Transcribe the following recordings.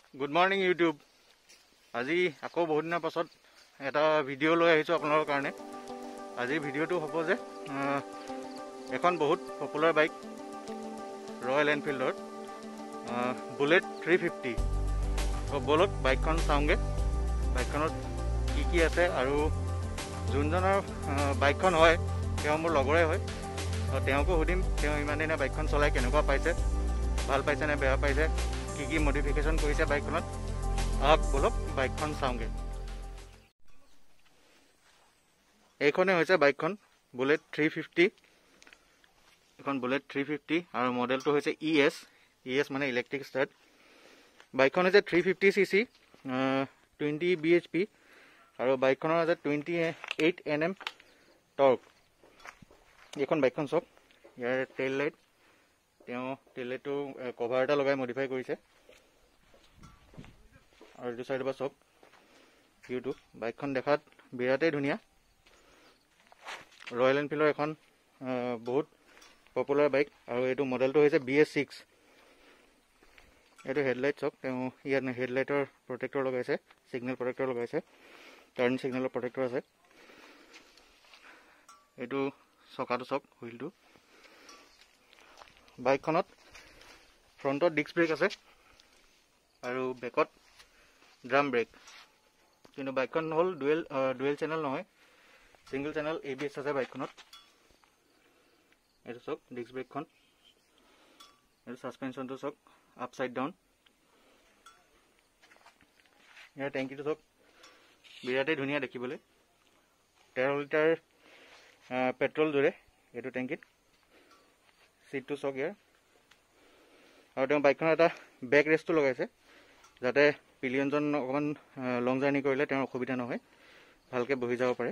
Good morning YouTube. আজি আকৌ বহুত দিনৰ পাছত এটা ভিডিঅ' লৈ আহিছো আপোনালোকৰ কাৰণে। আজি ভিডিঅ'টো হ'ব যে এখন বহুত পপুলাৰ বাইক ৰয়েল এনফিল্ডৰ বুলেট 350। তো বলক বাইকখন চাওঁগে, বাইকখনত কি আছে আৰু যোনজনৰ বাইকখন হয় তেওঁ মোৰ লগৰে হয়। তেওঁকো সুধিম তেওঁ ইমান দিনে বাইকখন চলাই কেনেকুৱা পাইছে, ভাল পাইছে নে বেয়া পাইছে, কি মডিফিকেশ্যন কৰিছে বাইকখনত। আহক বলক বাইকখন চাওঁগে। এইখনে হৈছে বাইকখন বুলেট 350। এখন বুলেট 350 আৰু মডেলটো হৈছে ES মানে ইলেক্ট্ৰিক ষ্টাৰ্ট। বাইকখন হৈছে 350cc 20 bhp আৰু বাইকখনৰ আছে 28 Nm টৰ্ক। এইখন বাইকখন চাওক, ইয়াৰ টেইল লাইট, তেওঁ টেইল লাইটটো কভাৰ এটা লগাই মডিফাই কৰিছে। আৰু এইটো চাইডৰ পৰা চাওক ভিউটো, বাইকখন দেখাত বিৰাটেই ধুনীয়া। ৰয়েল এনফিল্ডৰ এখন বহুত পপুলাৰ বাইক আৰু এইটো মডেলটো হৈছে BS6। এইটো হেডলাইট চাওক, তেওঁ ইয়াত হেডলাইটৰ প্ৰটেক্টৰ লগাইছে, চিগনেল প্ৰটেক্টৰ লগাইছে, টাৰ্ণ চিগনেলৰ প্ৰটেক্টৰ আছে। এইটো চকাটো চাওক, হুইলটো। বাইকখনত ফ্ৰণ্টত ডিস্ক ব্ৰেক আছে আৰু বেকত ড্ৰাম ব্ৰেক। কিন্তু বাইকখন হ'ল ডুৱেল চেনেল নহয়, সিংগল চেনেল ABS আছে বাইকখনত। এইটো চাওক ডিস্ক ব্ৰেকখন, এইটো সাসপেনশনটো চাওক আপসাইড ডাউন। ইয়াৰ টেংকিটো চাওক বিৰাটেই ধুনীয়া দেখিবলৈ, 13 লিটাৰ পেট্ৰল জুৰে এইটো টেংকিত। সিটটো চাওক ইয়াৰ। আৰু তেওঁ বাইকখনত এটা বেক ৰেষ্টটো লগাইছে যাতে পিলিয়নজন অকণমান লং জাৰ্ণি কৰিলে তেওঁৰ অসুবিধা নহয়, ভালকৈ বহি যাব পাৰে।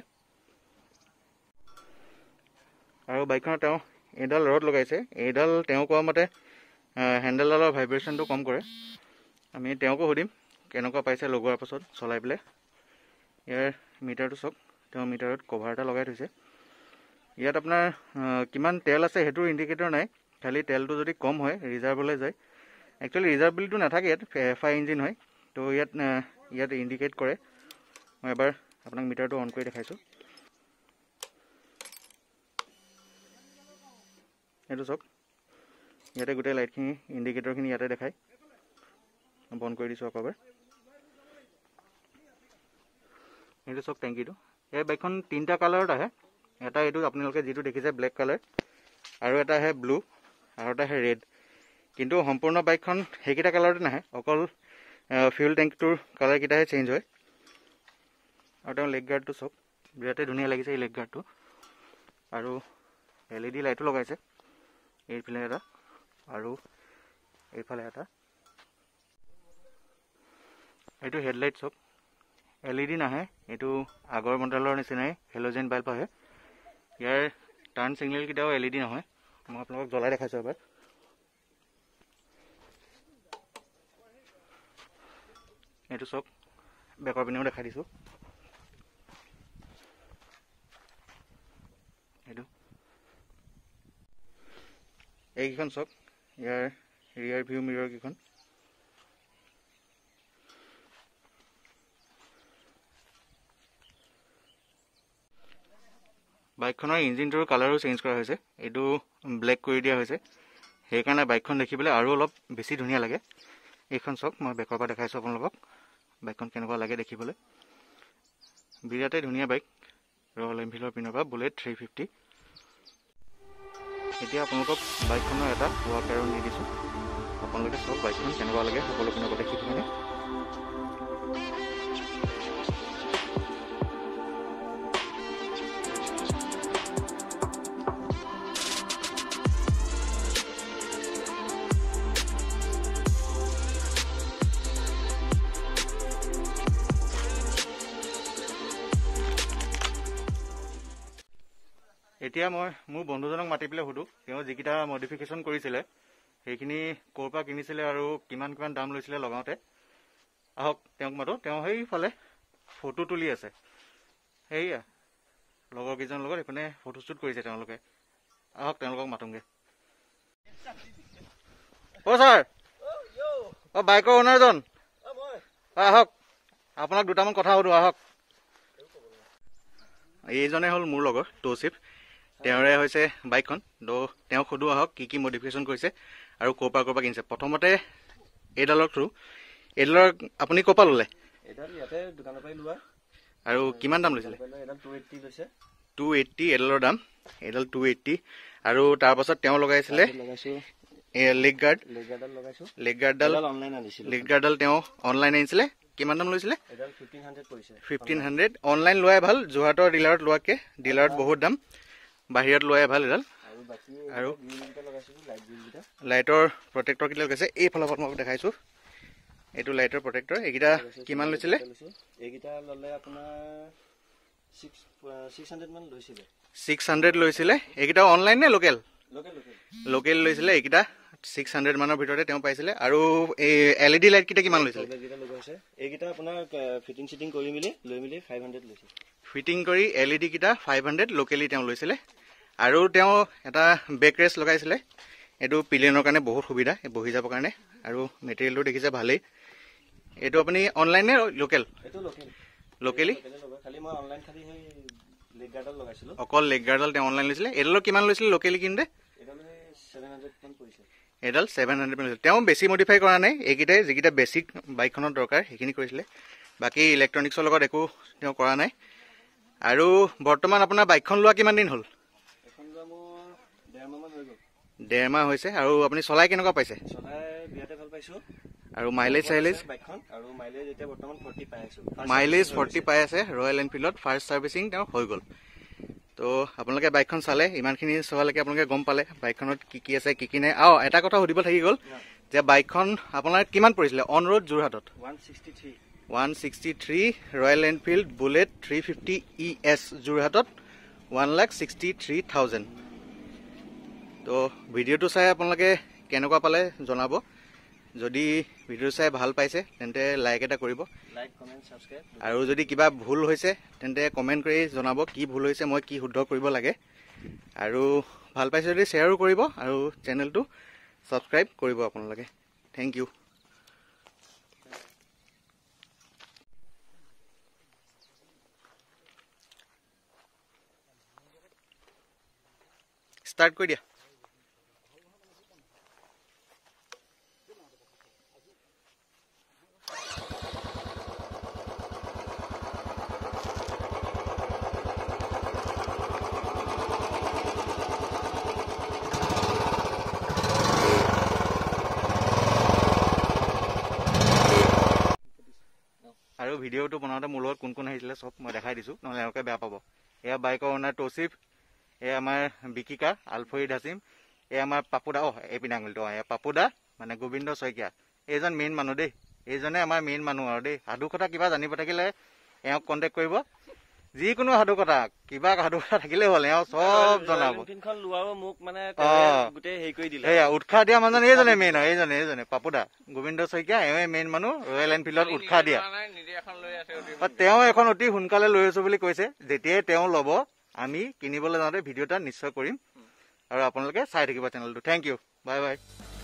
আৰু বাইকখনত তেওঁ এইডাল ৰড লগাইছে, এইডাল তেওঁ কোৱা মতে হেণ্ডেলডালৰ ভাইব্ৰেশ্যনটো কম কৰে। আমি তেওঁকো সুধিম কেনেকুৱা পাইছে লগোৱাৰ পাছত চলাই পেলাই। ইয়াৰ মিটাৰটো চাওক, তেওঁ মিটাৰত কভাৰ এটা লগাই থৈছে। ইয়াত আপোনাৰ কিমান তেল আছে সেইটোৰ ইণ্ডিকেটৰ নাই, খালি তেলটো যদি কম হয় ৰিজাৰ্ভলৈ যায়। একচুৱেলি ৰিজাৰ্ভ বিলটো নাথাকে, ইয়াত FI ইঞ্জিন হয়, তো ইয়াত ইণ্ডিকেট কৰে। মই এবাৰ আপোনাক মিটাৰটো অন কৰি দেখাইছোঁ। এইটো চাওক, ইয়াতে গোটেই লাইটখিনি ইণ্ডিকেটৰখিনি ইয়াতে দেখায়। বন্ধ কৰি দিছোঁ আকৌ এবাৰ। এইটো চাওক টেংকিটো। এই বাইকখন 3টা কালাৰত আহে, এটা এইটো আপোনালোকে যিটো দেখিছে ব্লেক কালাৰ, আৰু এটা আহে ব্লু, আৰু এটা আহে ৰেড। কিন্তু সম্পূৰ্ণ বাইকখন সেইকেইটা কালাৰতে নাহে, অকল ফিউল টেংকটোৰ কালাৰকেইটাহে চেঞ্জ হয়। আৰু তেওঁ লেগ গাৰ্ডটো চাওক, বিৰাটেই ধুনীয়া লাগিছে এই লেগ গাৰ্ডটো। আৰু LED লাইটো লগাইছে, এইফালে এটা আৰু এইফালে এটা। এইটো হেডলাইট চাওক, LED নাহে, এইটো আগৰ মডেলৰ নিচিনাই হেল'জেন বাল্ব আহে। ইয়াৰ টাৰ্ণ চিগনেলকেইটাও LED নহয়, মই আপোনালোকক জ্বলাই দেখাইছোঁ এবাৰ। এইটো চাওক, বেকৰ পিনেও দেখাই দিছোঁ। এইটো এইকেইখন চাওক, ইয়াৰ ৰিয়াৰ ভিউ মিৰৰ কেইখন। বাইকখনৰ ইঞ্জিনটোৰ কালাৰো চেঞ্জ কৰা হৈছে, এইটো ব্লেক কৰি দিয়া হৈছে, সেইকাৰণে বাইকখন দেখিবলৈ আৰু অলপ বেছি ধুনীয়া লাগে। এইখন চাওক, মই বেকৰ পৰা দেখাইছোঁ আপোনালোকক বাইকখন কেনেকুৱা লাগে দেখিবলৈ। বিৰাটেই ধুনীয়া বাইক ৰয়েল এনফিল্ডৰ পিনৰ পৰা বুলেট 350। এতিয়া আপোনালোকক বাইকখনৰ এটা ৱাক এৰাউণ্ড দি দিছোঁ, আপোনালোকে চাওক বাইকখন কেনেকুৱা লাগে সকলো পিনৰ পৰা দেখি পিনে। এতিয়া মই মোৰ বন্ধুজনক মাতি পেলাই সুধোঁ তেওঁ যিকেইটা মডিফিকেশ্যন কৰিছিলে সেইখিনি ক'ৰ পৰা কিনিছিলে আৰু কিমান দাম লৈছিলে লগাওঁতে। আহক তেওঁক মাতোঁ, তেওঁ সেইফালে ফটো তুলি আছে, সেয়া লগৰ কেইজনৰ লগত এইপিনে ফটোশ্বুট কৰিছে তেওঁলোকে। আহক তেওঁলোকক মাতোঁগৈ। ছাৰ, বাইকৰ অ'নাৰজন আহক আপোনাক দুটামান কথা সুধো আহক এইজনে হ'ল মোৰ লগৰ তৌচিফ তেওঁৰে হৈছে বাইকখন তেওঁক সুধো আহক কি কি মডিফিকেশ্যন কৰিছে আৰু ক'ৰ পৰা কিনিছে প্ৰথমতে এইডালৰ থ্ৰু এইডালৰ আপুনি ক'ৰ পৰা ল'লে এডাল ইয়াতে দোকানৰ পৰাই লোৱা আৰু কিমান দাম লৈছিলে এডাল 280 লৈছে 280 এডালৰ দাম এডাল 280 আৰু তাৰ পাছত তেওঁ লগাইছিলে লেগ গাৰ্ডডাল লগাইছো লেগ গাৰ্ডডাল তেওঁ অনলাইন আনিছিলে কিমান দাম লৈছিলে এডাল 1500 পৰিছে 1500 অনলাইন লোৱাই ভাল যোৰহাটৰ ডিলাৰত লোৱাকে ডিলাৰত বহুত দাম বাহিৰত লোৱাই ভাল এডাল আৰু লাইটৰ প্ৰটেক্টৰ কিটা লগাইছে এইফালৰ পৰা মই দেখাইছো এইটো লাইটৰ প্ৰটেক্টৰ এইকিটা কিমান লৈছিলে এইকিটা ললে আপোনাৰ 600 মান লৈছিলে 600 লৈছিলে এইকিটা অনলাইন নে লোকেল লৈছিলে এইকিটা 600 মানৰ ভিতৰতে তেওঁ পাইছিলে আৰু এই এলইডি লাইট কিটা কিমান লৈছিলে এইকিটা আপোনাৰ ফিটিং সিটিং কৰি মিলি লৈ মিলি 500 লৈছে ফিটিং কৰি এলইডি কিটা 500 লোকেলি তেওঁ লৈছিলে আৰু তেওঁ এটা বেক ৰেস লগাইছিলে এটো পিলিয়নৰ কাৰণে বহুত সুবিধা বহি যাবৰ কাৰণে আৰু মেটেৰিয়েলটো দেখিছে ভালেই এটো আপুনি অনলাইন নে লোকেল এটো লোকেলি খালি মই অনলাইন খালি সেই লেগ গাৰ্ডল লগাইছিলো অকল লেগ গাৰ্ডল তেওঁ অনলাইন লৈছিলে এডালৰ কিমান লৈছিলে লোকেলি কিনতে এডালে 700 মান পৰিছে এডাল 700 মান তেওঁ বেছি মডিফাই কৰা নাই এইকিটাই যিকিটা বেসিক বাইকখনৰ দৰকাৰ সেইখিনি কৰিছিলে বাকি ইলেক্ট্ৰনিক্সৰ লগত একো তেওঁ কৰা নাই আৰু বৰ্তমান আপোনাৰ বাইকখন লোৱা কিমান দিন হ'ল এখন লোৱা মোৰ 1.5 মাহ মান হৈ গ'ল 1.5 মাহ হৈছে আৰু আপুনি চলাই কেনেকুৱা পাইছে চলাই বিয়াতে ভাল পাইছো আৰু মাইলেজ বাইকখন আৰু মাইলেজ এতিয়া বৰ্তমান 40 পাই আছো মাইলেজ 40 পাই আছে ৰয়েল এনফিল্ডত ফাৰ্স্ট সাৰ্ভিসিং তেওঁ হৈ গ'ল তো আপোনালোকে বাইকখন চালে ইমানখিনি চোৱালৈকে আপোনালোকে গম পালে বাইকখনত কি আছে কি নাই এটা কথা সুধিব থাকি গ'ল যে বাইকখন আপোনাৰ কিমান পৰিছিলে অন ৰোড যোৰহাটত 163 ৰয়েল এনফিল্ড বুলেট 350 ES যোৰহাটত 1,63,000 তো ভিডিঅ'টো চাই আপোনালোকে কেনেকুৱা পালে জনাব যদি ভিডিঅ' চাই ভাল পাইছে তেন্তে লাইক এটা কৰিব লাইক কমেন্ট সাবস্ক্ৰাইব আৰু যদি কিবা ভুল হৈছে তেন্তে কমেন্ট কৰি জনাব কি ভুল হৈছে মই কি শুদ্ধ কৰিব লাগে আৰু ভাল পাইছে যদি শ্বেয়াৰো কৰিব আৰু চেনেলটো সাবস্ক্ৰাইব কৰিব আপোনালোকে থ্যাংক ইউ স্টার্ট কৰি দিয়া আৰু ভিডিঅ'টো বনাওঁতে মোৰ লগত কোন আহিছিলে সব মই দেখাই দিছো নহলে এওঁকে বেয়া পাব এয়া বাইকৰ ওনাৰ তৌচিফ এ আমাৰ বিকিকা আলফৰিদ হাসিম এ আমাৰ পাপুদা এপিনে আঙুলিটো এয়া পাপুদা মানে গোবিন্দ শইকীয়া এইজন মেইন মানুহ দেই এইজনে আমাৰ মেইন মানুহ আৰু দেই সাধু কথা কিবা জানিব থাকিলে এওঁক কণ্টেক্ট কৰিব যিকোনো সাধু কথা কিবা সাধু কথা থাকিলে হ'ল এওঁ সব জনাব তিনখন লোৱাও মোক মানে গুটে হেই কৰি দিলে এয়া উৎসাহ দিয়া মানুহ এইজনে মেইন এইজনে পাপুদা গোবিন্দ শইকীয়া এওঁৱে মেইন মানুহ ৰয়েল এনফিল্ডত উৎসাহ দিয়া তেওঁ এখন অতি সোনকালে লৈ আছো বুলি কৈছে যেতিয়াই তেওঁ ল'ব আমি কিনিবলৈ যাওঁতে ভিডিঅ'টা নিশ্চয় কৰিম আৰু আপোনালোকে চাই থাকিব চেনেলটো থ্যাংক ইউ বাই বাই